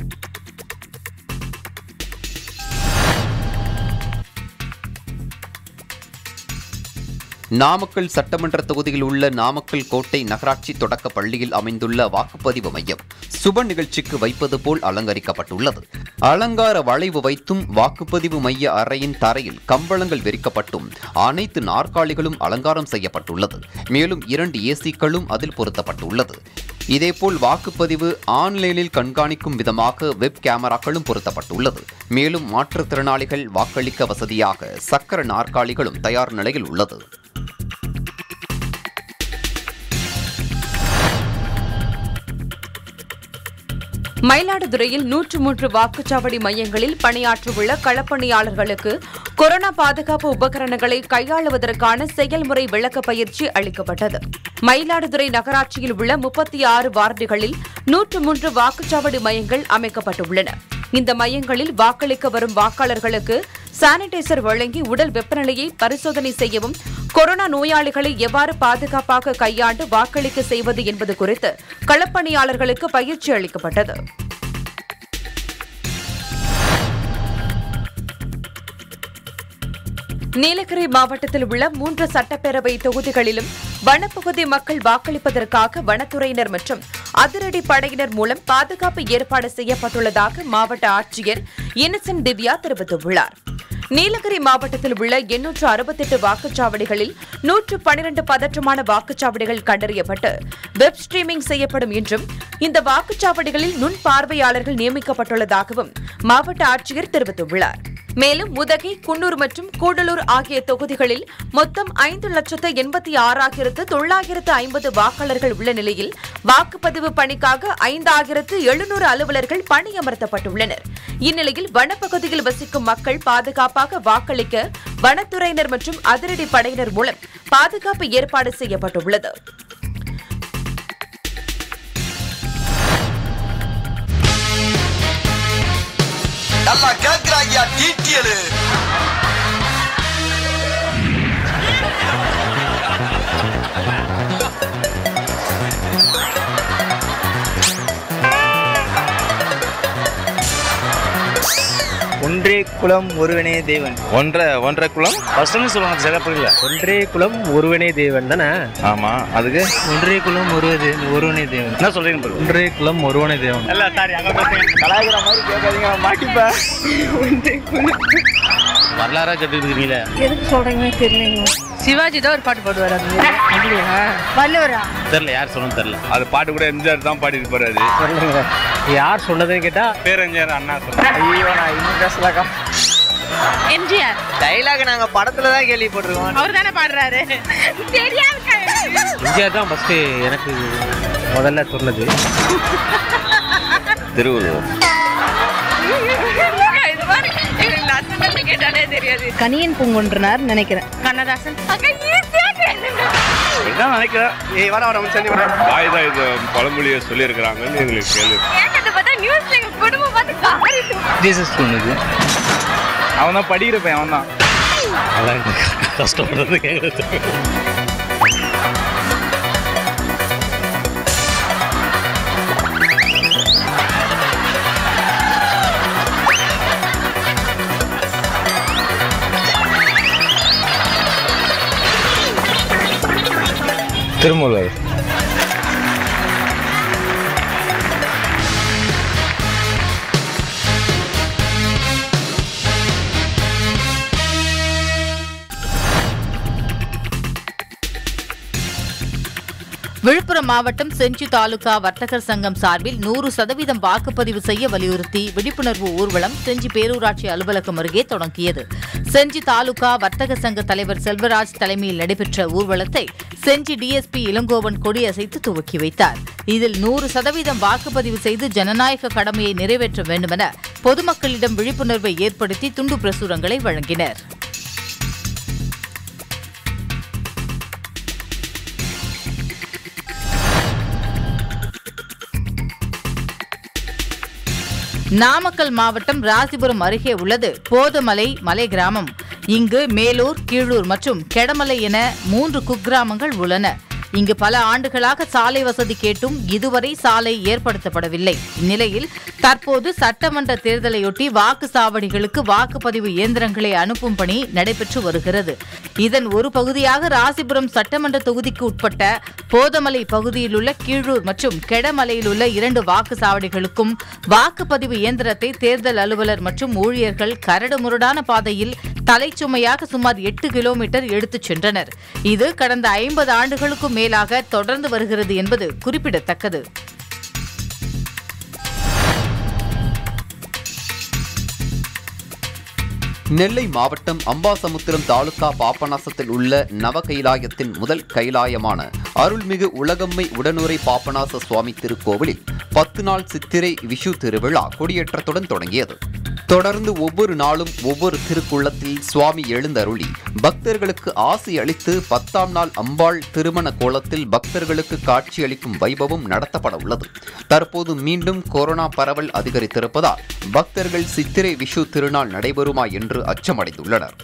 நாமக்கல் சட்டமன்ற தொகுதியில் உள்ள நாமக்கல் கோட்டை நகராட்சி தொடக்க பள்ளியில் அமைந்துள்ள வாக்குப்பதிவு மையம் சுப நிகழ்ச்சிக்கு வைப்பது போல் அலங்கரிக்கப்பட்டுள்ளது. அலங்கார வளைவு வைத்தும் வாக்குப்பதிவு மைய அறையின் தரையில் கம்பளங்கள் விரிக்கப்பட்டும் அனைத்து நாற்காலிகளும் அலங்காரம் செய்யப்பட்டுள்ளது. மேலும் இரண்டு ஏசிக்களும் அதில் பொருத்தப்பட்டுள்ளது. இதேபோல் வாக்குப்பதிவு ஆன்லைனில் கண்காணிக்கும் விதமாக வெப் கேமராக்களும் பொருத்தப்பட்டுள்ளது. மேலும் மாற்றுத்திறனாளிகள் வாக்களிக்க வசதியாக சக்கர நாற்காலிகளும் தயார் நிலையில் உள்ளது. மயிலாடுதுறையில் நூற்று மூன்று வாக்குச்சாவடி மையங்களில் பணியாற்றவுள்ள களப்பணியாளர்களுக்கு கொரோனா பாதுகாப்பு உபகரணங்களை கையாளுவதற்கான செயல்முறை விளக்க பயிற்சி அளிக்கப்பட்டது. மயிலாடுதுறை நகராட்சியில் உள்ள முப்பத்தி ஆறு வார்டுகளில் நூற்று மூன்று வாக்குச்சாவடி மையங்கள் அமைக்கப்பட்டுள்ளன. இந்த மையங்களில் வாக்களிக்க வரும் வாக்காளர்களுக்கு சானிடைசர் வழங்கி உடல் வெப்பநிலையை பரிசோதனை செய்யவும், கொரோனா நோயாளிகளை எவ்வாறு பாதுகாப்பாக கையாண்டு வாக்களிக்க செய்வது என்பது குறித்து களப்பணியாளர்களுக்கு பயிற்சி அளிக்கப்பட்டது. நீலகிரி மாவட்டத்தில் உள்ள மூன்று சட்டப்பேரவை தொகுதிகளிலும் வனப்பகுதி மக்கள் வாக்களிப்பதற்காக வனத்துறையினர் மற்றும் அதிரடி படையினர் மூலம் பாதுகாப்பு ஏற்பாடு செய்யப்பட்டுள்ளதாக மாவட்ட ஆட்சியர் இன்னசென்ட் திவ்யா தெரிவித்துள்ளார். நீலகிரி மாவட்டத்தில் உள்ள எண்ணூற்று அறுபத்தெட்டு வாக்குச்சாவடிகளில் நூற்று பனிரண்டு பதற்றமான வாக்குச்சாவடிகள் கண்டறியப்பட்டு வெப் ஸ்ட்ரீமிங் செய்யப்படும் என்றும், இந்த வாக்குச்சாவடிகளில் நுண் பார்வையாளர்கள் நியமிக்கப்பட்டுள்ளதாகவும் மாவட்ட ஆட்சியர் தெரிவித்துள்ளார். மேலும் உதகை, குன்னூர் மற்றும் கூடலூர் ஆகிய தொகுதிகளில் மொத்தம் ஐந்து லட்சத்து எண்பத்தி ஆறாயிரத்து தொள்ளாயிரத்து ஐம்பது வாக்காளர்கள் உள்ள நிலையில் வாக்குப்பதிவு பணிக்காக ஐந்தாயிரத்து எழுநூறு அலுவலர்கள் பணியமர்த்தப்பட்டுள்ளனர். இந்நிலையில் வனப்பகுதியில் வசிக்கும் மக்கள் பாதுகாப்பாக வாக்களிக்க வனத்துறையினர் மற்றும் அதிரடி படையினர் மூலம் பாதுகாப்பு ஏற்பாடு செய்யப்பட்டுள்ளது. நல்லா கேக்குறாங்க டீட்டியலு. ஒன்றே குலம் ஒருவனே தேவன். ஒன்றரை ஒன்றரை குலம் ஃபர்ஸ்ட்னு சொல்லுவாங்க, சில புரியல. ஒன்றே குலம் ஒருவனே தேவன் தானே? ஆமா, அதுக்கு ஒன்றே குலம் ஒருவதே ஒருவனே தேவன் என்ன சொல்றீங்க? ஒன்றே குலம் ஒருவனே தேவன். இல்ல சாரி, அங்க போய் கலாய்க்கிற மாதிரி கேட்காதீங்க, மாட்டிப்பா. ஒன்றே குலம் வரலாறா கேட்டுருக்கீங்களே, எதுக்கு சொல்றீங்க தெரியலங்க. சிவாஜி தான் ஒரு பாட்டு பாடுவார். அது அப்படியா? வல்லவரா தெரியல, யார் சொன்னு தெரியல. அது பாட்டு கூட எம்ஜிஆர் தான் பாடிட்டு போறாரு. சொல்லுங்க, யார் சொன்னதுன்னு கேட்டா பேரறிஞர் அண்ணா சொன்னாங்க. ஐயோ, நான் இன்னும் பேசலாக்கா. எம்ஜிஆர் டைலாக் நாங்க படத்துல தான் கேள்விப்பட்டிருக்கோம். அவர் தானே பாடுறாரு. தெரியாது. எம்ஜிஆர் தான் ஃபர்ஸ்ட் எனக்கு முதல்ல சொன்னது. திருவள்ளுவர். அர்த்தத்தை கேட்டாலே தெரியாது. கனியன் பூங்குன்றனார் நினைக்கிறேன். கண்ணதாசன். இதான் நினைக்கிறேன். ஏய் வர வர சொல்லி வர. பாய் தான் இது பழமொழியை சொல்லியிருக்கிறாங்கன்னு எங்களுக்கு கேள்வி. ஜீசஸ் சொன்னது. அவன் தான் படிக்கிற பையன் அவன் தான். அதான் கஷ்டப்படுறது கேட்குறது. திருமூலர். விழுப்புரம் மாவட்டம் செஞ்சி தாலுகா வர்த்தகர் சங்கம் சார்பில் நூறு சதவீதம் வாக்குப்பதிவு செய்ய வலியுறுத்தி விழிப்புணர்வு ஊர்வலம் செஞ்சி பேரூராட்சி அலுவலகம் அருகே தொடங்கியது. செஞ்சி தாலுகா வர்த்தக சங்க தலைவர் செல்வராஜ் தலைமையில் நடைபெற்ற ஊர்வலத்தை செஞ்சி டிஎஸ்பி இளங்கோவன் கொடியசைத்து துவக்கி வைத்தார். இதில் நூறு சதவீதம் வாக்குப்பதிவு செய்து ஜனநாயக கடமையை நிறைவேற்ற வேண்டுமென பொதுமக்களிடம் விழிப்புணர்வை ஏற்படுத்தி துண்டு பிரசுரங்களை வழங்கினர். நாமக்கல் மாவட்டம் ராசிபுரம் அருகே உள்ளது போதமலை மலை கிராமம். இங்கு மேலூர், கீழூர் மற்றும் கெடமலை என மூன்று குக்கிராமங்கள் உள்ளன. இங்கு பல ஆண்டுகளாக சாலை வசதி கேட்டும் இதுவரை சாலை ஏற்படுத்தப்படவில்லை. இந்நிலையில் தற்போது சட்டமன்ற தேர்தலையொட்டி வாக்குச்சாவடிகளுக்கு வாக்குப்பதிவு இயந்திரங்களை அனுப்பும் பணி நடைபெற்று வருகிறது. இதன் ஒரு பகுதியாக ராசிபுரம் சட்டமன்ற தொகுதிக்கு உட்பட்ட போதமலை பகுதியில் உள்ள கீழூர் மற்றும் கெடமலையில் உள்ள இரண்டு வாக்குச்சாவடிகளுக்கும் வாக்குப்பதிவு இயந்திரத்தை தேர்தல் அலுவலர் மற்றும் ஊழியர்கள் கரடுமுரடான பாதையில் தலைச்சுமையாக சுமார் எட்டு கிலோமீட்டர் எடுத்துச் சென்றனர். இது கடந்த ஐம்பது ஆண்டுகளுக்கும் மேலாக தொடர்ந்து வருகிறது என்பது குறிப்பிடத்தக்கது. நெல்லை மாவட்டம் அம்பாசமுத்திரம் தாலுகா பாபநாசத்தில் உள்ள நவ கைலாயத்தின் முதல் கைலாயமான அருள்மிகு உலகம்மை உடனுரை பாபநாச சுவாமி திருக்கோவிலில் பத்து நாள் சித்திரை விஷு திருவிழா கொடியேற்றத்துடன் தொடங்கியது. தொடர்ந்து ஒவ்வொரு நாளும் ஒவ்வொரு திருக்குள்ளத்தில் சுவாமி எழுந்தருளி பக்தர்களுக்கு ஆசி அளித்து பத்தாம் நாள் அம்பாள் திருமண கோலத்தில் பக்தர்களுக்கு காட்சியளிக்கும் வைபவம் நடத்தப்பட உள்ளது. தற்போது மீண்டும் கொரோனா பரவல் அதிகரித்திருப்பதால் பக்தர்கள் சித்திரை விஷு திருநாள் நடைபெறுமா என்று அச்சமடைந்துள்ளனர்.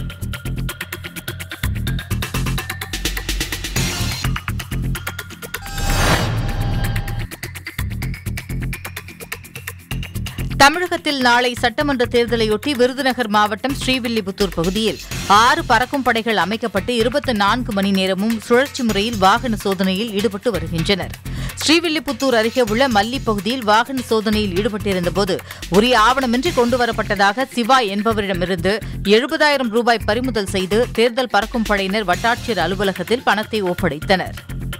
தமிழகத்தில் நாளை சட்டமன்ற தேர்தலையொட்டி விருதுநகர் மாவட்டம் ஸ்ரீவில்லிபுத்தூர் பகுதியில் ஆறு பறக்கும் படைகள் அமைக்கப்பட்டு இருபத்தி நான்கு மணி நேரமும் சுழற்சி முறையில் வாகன சோதனையில் ஈடுபட்டு வருகின்றனர். ஸ்ரீவில்லிபுத்தூர் அருகே உள்ள மல்லி பகுதியில் வாகன சோதனையில் ஈடுபட்டிருந்தபோது உரிய ஆவணமின்றி கொண்டுவரப்பட்டதாக சிவா என்பவரிடமிருந்து எழுபதாயிரம் ரூபாய் பறிமுதல் செய்து தேர்தல் பறக்கும் படையினர் வட்டாட்சியர் அலுவலகத்தில் பணத்தை ஒப்படைத்தனர்.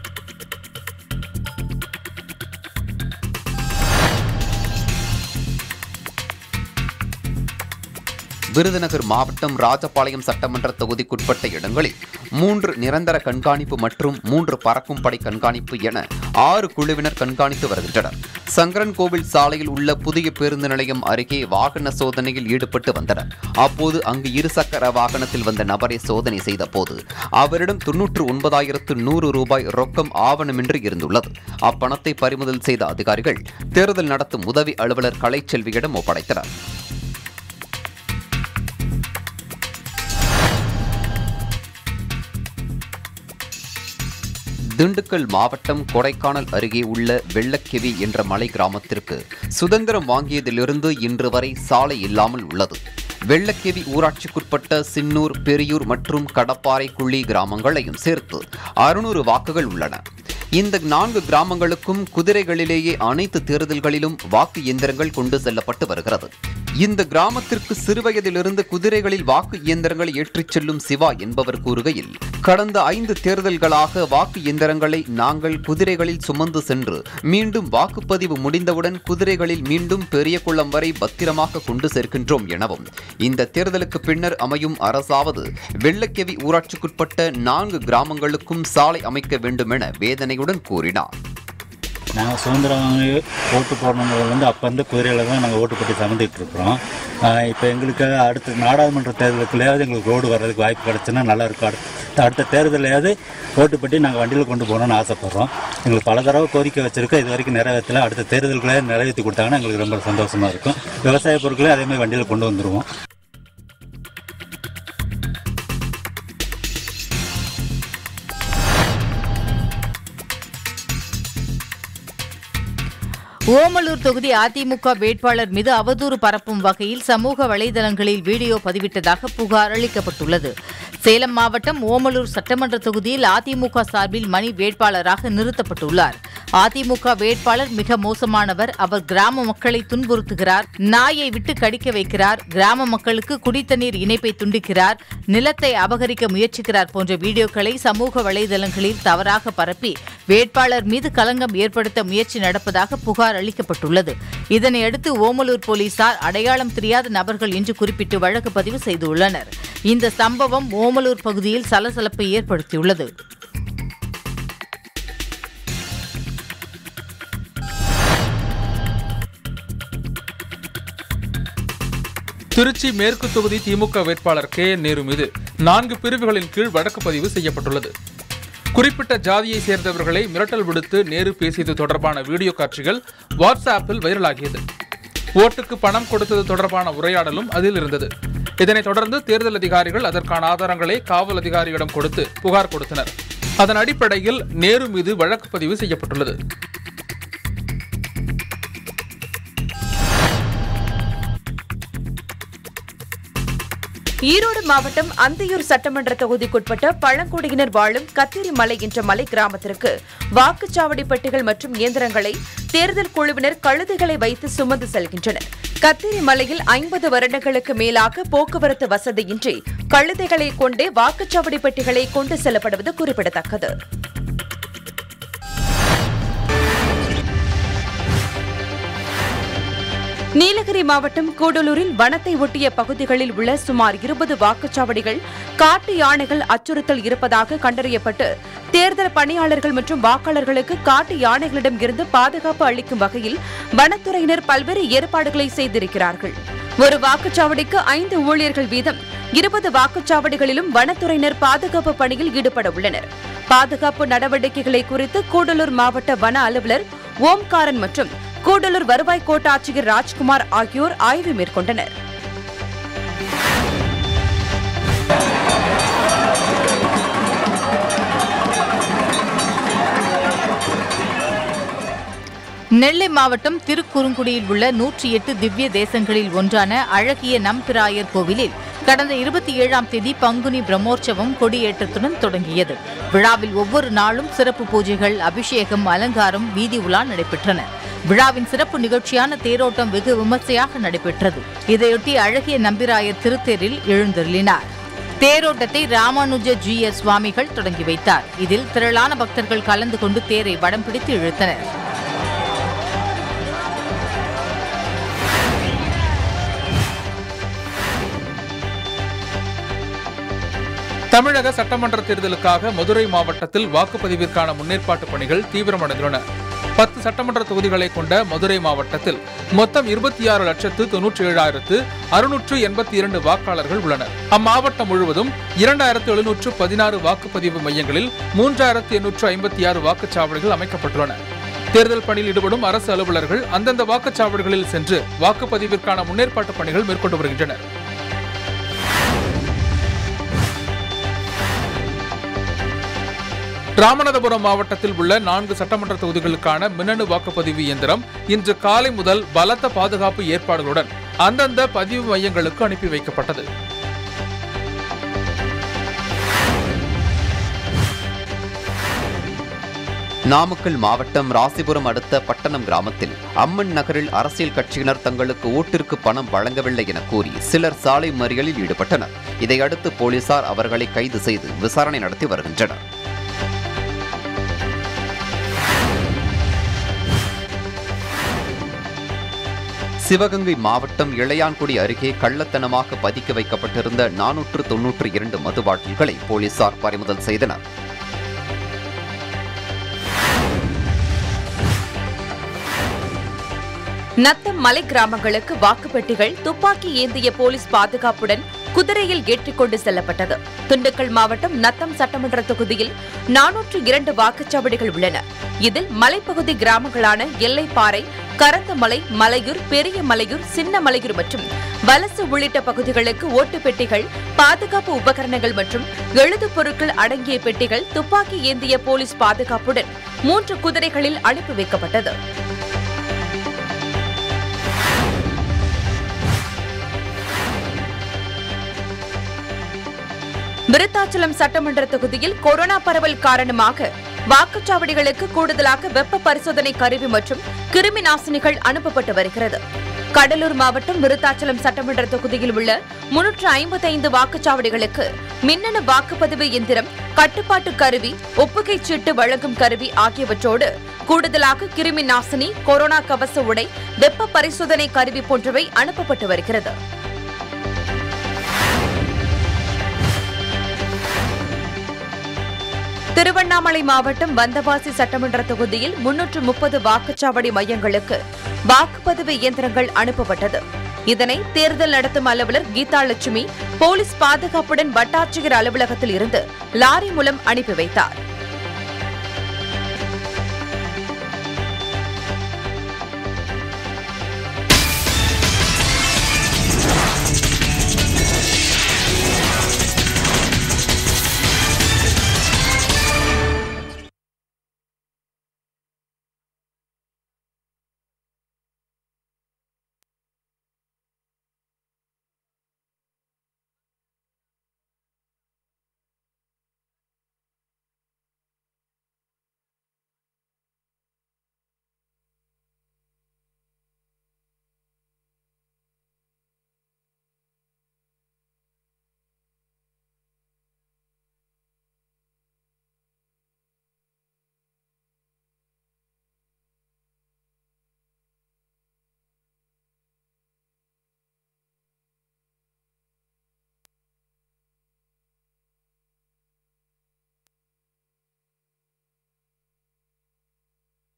விருதுநகர் மாவட்டம் ராஜபாளையம் சட்டமன்ற தொகுதிக்குட்பட்ட இடங்களில் மூன்று நிரந்தர கண்காணிப்பு மற்றும் மூன்று பறக்கும் படை கண்காணிப்பு என ஆறு குழுவினர் கண்காணித்து வருகின்றனர். சங்கரன்கோவில் சாலையில் உள்ள புதிய பேருந்து நிலையம் அருகே வாகன சோதனையில் ஈடுபட்டு வந்தனர். அப்போது அங்கு இருசக்கர வாகனத்தில் வந்த நபரை சோதனை செய்த போது அவரிடம் தொன்னூற்று ஒன்பதாயிரத்து நூறு ரூபாய் ரொக்கம் ஆவணமின்றி இருந்துள்ளது. அப்பணத்தை பறிமுதல் செய்த அதிகாரிகள் தேர்தல் நடத்தும் உதவி அலுவலர் கலைச்செல்வியிடம் ஒப்படைத்தனர். திண்டுக்கல் மாவட்டம் கொடைக்கானல் அருகே உள்ள வெள்ளக்கெவி என்ற மலை கிராமத்திற்கு சுதந்திரம் வாங்கியதிலிருந்து இன்று வரை சாலை இல்லாமல் உள்ளது. வெள்ளக்கெவி ஊராட்சிக்குட்பட்ட சின்னூர், பெரியூர் மற்றும் கடப்பாறை குள்ளி கிராமங்களையும் சேர்த்து அறுநூறு வாக்குகள் உள்ளன. இந்த நான்கு கிராமங்களுக்கும் குதிரைகளிலேயே அனைத்து தேர்தல்களிலும் வாக்கு இயந்திரங்கள் கொண்டு செல்லப்பட்டு வருகிறது. இந்த கிராமத்திற்கு சிறுவயதிலிருந்து குதிரைகளில் வாக்கு இயந்திரங்களை ஏற்றிச் செல்லும் சிவா என்பவர் கூறுகையில், கடந்த ஐந்து தேர்தல்களாக வாக்கு இயந்திரங்களை நாங்கள் குதிரைகளில் சுமந்து சென்று மீண்டும் வாக்குப்பதிவு முடிந்தவுடன் குதிரைகளில் மீண்டும் பெரியகுளம் வரை பத்திரமாக கொண்டு சேர்க்கின்றோம் எனவும், இந்த தேர்தலுக்கு பின்னர் அமையும் அரசாவது வெள்ளக்கெவி ஊராட்சிக்குட்பட்ட நான்கு கிராமங்களுக்கும் சாலை அமைக்க வேண்டும் என வேதனையுடன் கூறினார். நாங்கள் சுதந்திரம் வாங்கி ஓட்டு போடணுங்கிறது வந்து அப்போ இருந்து குதிரையில் தான் நாங்கள் ஓட்டு போட்டு சமந்துட்டு இருக்கிறோம். இப்போ எங்களுக்கு அடுத்த நாடாளுமன்ற தேர்தலுக்குள்ளேயாவது எங்களுக்கு ரோடு வர்றதுக்கு வாய்ப்பு கிடச்சுன்னா நல்லாயிருக்கும். அடுத்த அடுத்த தேர்தலையாவது ஓட்டு பட்டி நாங்கள் வண்டியில் கொண்டு போகணும்னு ஆசைப்பட்றோம். எங்களுக்கு பல தடவை கோரிக்கை வச்சுருக்கோம், இது வரைக்கும் நிறைவேற்றல. அடுத்த தேர்தலுக்குள்ளே நிறைவேற்றி கொடுத்தாங்கன்னா எங்களுக்கு ரொம்ப சந்தோஷமாக இருக்கும். விவசாய பொருட்களே அதேமாதிரி வண்டியில் கொண்டு வந்துடுவோம். ஓமலூர் தொகுதி அதிமுக வேட்பாளர் மீது அவதூறு பரப்பும் வகையில் சமூக வலைதளங்களில் வீடியோ பதிவிட்டதாக புகார் அளிக்கப்பட்டுள்ளது. சேலம் மாவட்டம் ஓமலூர் சட்டமன்ற தொகுதியில் அதிமுக சார்பில் மணி வேட்பாளராக நிறுத்தப்பட்டுள்ளார். அதிமுக வேட்பாளர் மிக மோசமானவர். அவர் கிராம மக்களை துன்புறுத்துகிறார், நாயை விட்டு கடிக்க வைக்கிறார், கிராம மக்களுக்கு குடித்தண்ணீர் இணைப்பை துண்டிக்கிறார், நிலத்தை அபகரிக்க முயற்சிக்கிறார் போன்ற வீடியோக்களை சமூக வலைதளங்களில் தவறாக பரப்பி வேட்பாளர் மீது களங்கம் ஏற்படுத்த முயற்சி நடப்பதாக புகார் அளிக்கப்பட்டுள்ளது. இதனையடுத்து ஓமலூர் போலீசார் அடையாளம் தெரியாத நபர்கள் என்று குறிப்பிட்டு வழக்கு பதிவு செய்துள்ளனர். இந்த சம்பவம் ஓமலூர் பகுதியில் சலசலப்பை ஏற்படுத்தியுள்ளது. திருச்சி மேற்கு தொகுதி திமுக வேட்பாளர் கே நேரு மீது நான்கு பிரிவுகளின் கீழ் வழக்கு பதிவு செய்யப்பட்டுள்ளது. குறிப்பிட்ட ஜாதியை சேர்ந்தவர்களை மிரட்டல் விடுத்து நேரு பேசியது தொடர்பான வீடியோ காட்சிகள் வாட்ஸ்ஆப்பில் வைரலாகியது. ஓட்டுக்கு பணம் கொடுத்தது தொடர்பான உரையாடலும் அதில் இருந்தது. இதனைத் தொடர்ந்து தேர்தல் அதிகாரிகள் அதற்கான ஆதாரங்களை காவல் அதிகாரியிடம் கொடுத்து புகார் கொடுத்தனர். அதன் அடிப்படையில் நேரு மீது வழக்கு பதிவு செய்யப்பட்டுள்ளது. ஈரோடு மாவட்டம் அந்தியூர் சட்டமன்ற தொகுதிக்குட்பட்ட பழங்குடியினர் வாழும் கத்திரி மலை என்ற மலை கிராமத்திற்கு வாக்குச்சாவடி பெட்டிகள் மற்றும் இயந்திரங்களை தேர்தல் குழுவினர் கழுதைகளை வைத்து சுமந்து செல்கின்றனர். கத்திரி மலையில் ஐம்பது வருடங்களுக்கு மேலாக போக்குவரத்து வசதியின்றி கழுதைகளை கொண்டே வாக்குச்சாவடி பெட்டிகளை கொண்டு செல்லப்படுவது குறிப்பிடத்தக்கது. நீலகிரி மாவட்டம் கூடலூரில் வனத்தை ஒட்டிய பகுதிகளில் உள்ள சுமார் இருபது வாக்குச்சாவடிகள் காட்டு யானைகள் அச்சுறுத்தல் இருப்பதாக கண்டறியப்பட்டு தேர்தல் பணியாளர்கள் மற்றும் வாக்காளர்களுக்கு காட்டு யானைகளிடம் இருந்து பாதுகாப்பு அளிக்கும் வகையில் வனத்துறையினர் பல்வேறு ஏற்பாடுகளை செய்திருக்கிறார்கள். ஒரு வாக்குச்சாவடிக்கு ஐந்து ஊழியர்கள் வீதம் இருபது வாக்குச்சாவடிகளிலும் வனத்துறையினர் பாதுகாப்பு பணியில் ஈடுபட உள்ளனர். பாதுகாப்பு நடவடிக்கைகளை குறித்து கூடலூர் மாவட்ட வன அலுவலர் ஓம்காரன் மற்றும் கூடலூர் வருவாய் கோட்டாட்சியர் ராஜ்குமார் ஆகியோர் ஆய்வு மேற்கொண்டனர். நெல்லை மாவட்டம் திருக்குறுங்குடியில் உள்ள நூற்றி எட்டு திவ்ய தேசங்களில் ஒன்றான அழகிய நம்பிராயர் கோவிலில் கடந்த இருபத்தி ஏழாம் தேதி பங்குனி பிரம்மோற்சவம் கொடியேற்றத்துடன் தொடங்கியது. விழாவில் ஒவ்வொரு நாளும் சிறப்பு பூஜைகள், அபிஷேகம், அலங்காரம், வீதி உலா நடைபெற்றன. விழாவின் சிறப்பு நிகழ்ச்சியான தேரோட்டம் வெகு விமர்சையாக நடைபெற்றது. இதையொட்டி அழகிய நம்பிராயர் திருத்தேரில் எழுந்தருளினார். தேரோட்டத்தை ராமானுஜ ஜி எஸ் சுவாமிகள் தொடங்கி வைத்தார். இதில் திரளான பக்தர்கள் கலந்து கொண்டு தேரை வடம் பிடித்து இழுத்தனர். தமிழக சட்டமன்ற தேர்தலுக்காக மதுரை மாவட்டத்தில் வாக்குப்பதிவிற்கான முன்னேற்பாட்டு பணிகள் தீவிரமடைந்துள்ளன. பத்து சட்டமன்ற தொகுதிகளை கொண்ட மதுரை மாவட்டத்தில் மொத்தம் இருபத்தி ஆறு லட்சத்து தொன்னூற்றி ஏழாயிரத்து அறுநூற்று எண்பத்தி இரண்டு வாக்காளர்கள் உள்ளனர். அம்மாவட்டம் முழுவதும் இரண்டாயிரத்து எழுநூற்று பதினாறு வாக்குப்பதிவு மையங்களில் மூன்றாயிரத்து எண்ணூற்று ஐம்பத்தி ஆறு வாக்குச்சாவடிகள் அமைக்கப்பட்டுள்ளன. தேர்தல் பணியில் ஈடுபடும் அரசு அலுவலர்கள் அந்தந்த வாக்குச்சாவடிகளில் சென்று வாக்குப்பதிவிற்கான முன்னேற்பாட்டு பணிகள் மேற்கொண்டு வருகின்றனர். ராமநாதபுரம் மாவட்டத்தில் உள்ள நான்கு சட்டமன்ற தொகுதிகளுக்கான மின்னணு வாக்குப்பதிவு இயந்திரம் இன்று காலை முதல் பலத்த பாதுகாப்பு ஏற்பாடுகளுடன் அந்தந்த பதிவு மையங்களுக்கு அனுப்பி வைக்கப்பட்டது. நாமக்கல் மாவட்டம் ராசிபுரம் அடுத்த பட்டணம் கிராமத்தில் அம்மன் நகரில் அரசியல் கட்சியினர் தங்களுக்கு ஓட்டிற்கு பணம் வழங்கவில்லை என கூறி சிலர் சாலை மறியலில் ஈடுபட்டனர். இதையடுத்து போலீசார் அவர்களை கைது செய்து விசாரணை நடத்தி வருகின்றனர். சிவகங்கை மாவட்டம் இளையான்குடி அருகே கள்ளத்தனமாக பதுக்கி வைக்கப்பட்டிருந்த நானூற்று தொன்னூற்று இரண்டு மது பாட்டில்களை போலீசார் பறிமுதல் செய்தனர். நத்தம் மலை கிராமங்களுக்கு வாக்குப்பெட்டிகள் துப்பாக்கி ஏந்திய போலீஸ் பாதுகாப்புடன் குதிரையில் ஏற்றிக் கொண்டு செல்லப்பட்டது. திண்டுக்கல் மாவட்டம் நத்தம் சட்டமன்ற தொகுதியில் நானூற்று இரண்டு வாக்குச்சாவடிகள் உள்ளன. இதில் மலைப்பகுதி கிராமங்களான எல்லைப்பாறை, கரந்தமலை, மலையூர், பெரிய மலையூர், சின்ன மலையூர் மற்றும் வலசு உள்ளிட்ட பகுதிகளுக்கு ஓட்டு பெட்டிகள், பாதுகாப்பு உபகரணங்கள் மற்றும் எழுது பொருட்கள் அடங்கிய பெட்டிகள் துப்பாக்கி ஏந்திய போலீஸ் பாதுகாப்புடன் மூன்று குதிரைகளில் அனுப்பி வைக்கப்பட்டது. விருத்தாச்சலம் சட்டமன்ற தொகுதியில் கொரோனா பரவல் காரணமாக வாக்குச்சாவடிகளுக்கு கூடுதலாக வெப்ப பரிசோதனை கருவி மற்றும் கிருமி நாசினிகள் அனுப்பப்பட்டு வருகிறது. கடலூர் மாவட்டம் விருத்தாச்சலம் சட்டமன்ற தொகுதியில் உள்ள முன்னூற்று ஐம்பத்தி ஐந்து வாக்குச்சாவடிகளுக்கு மின்னணு வாக்குப்பதிவு எந்திரம், கட்டுப்பாட்டு கருவி, ஒப்புகை சீட்டு வழங்கும் கருவி ஆகியவற்றோடு கூடுதலாக கிருமி நாசினி, கொரோனா கவச உடை, வெப்ப பரிசோதனை கருவி போன்றவை அனுப்பப்பட்டு வருகிறது. திருவண்ணாமலை மாவட்டம் வந்தவாசி சட்டமன்ற தொகுதியில் முன்னூற்று முப்பது வாக்குச்சாவடி மையங்களுக்கு வாக்குப்பதிவு இயந்திரங்கள் அனுப்பப்பட்டது. இதனை தேர்தல் நடத்தும் அலுவலர் கீதாலட்சுமி போலீஸ் பாதுகாப்புடன் வட்டாட்சியர் அலுவலகத்தில் இருந்து லாரி மூலம் அனுப்பி வைத்தார்.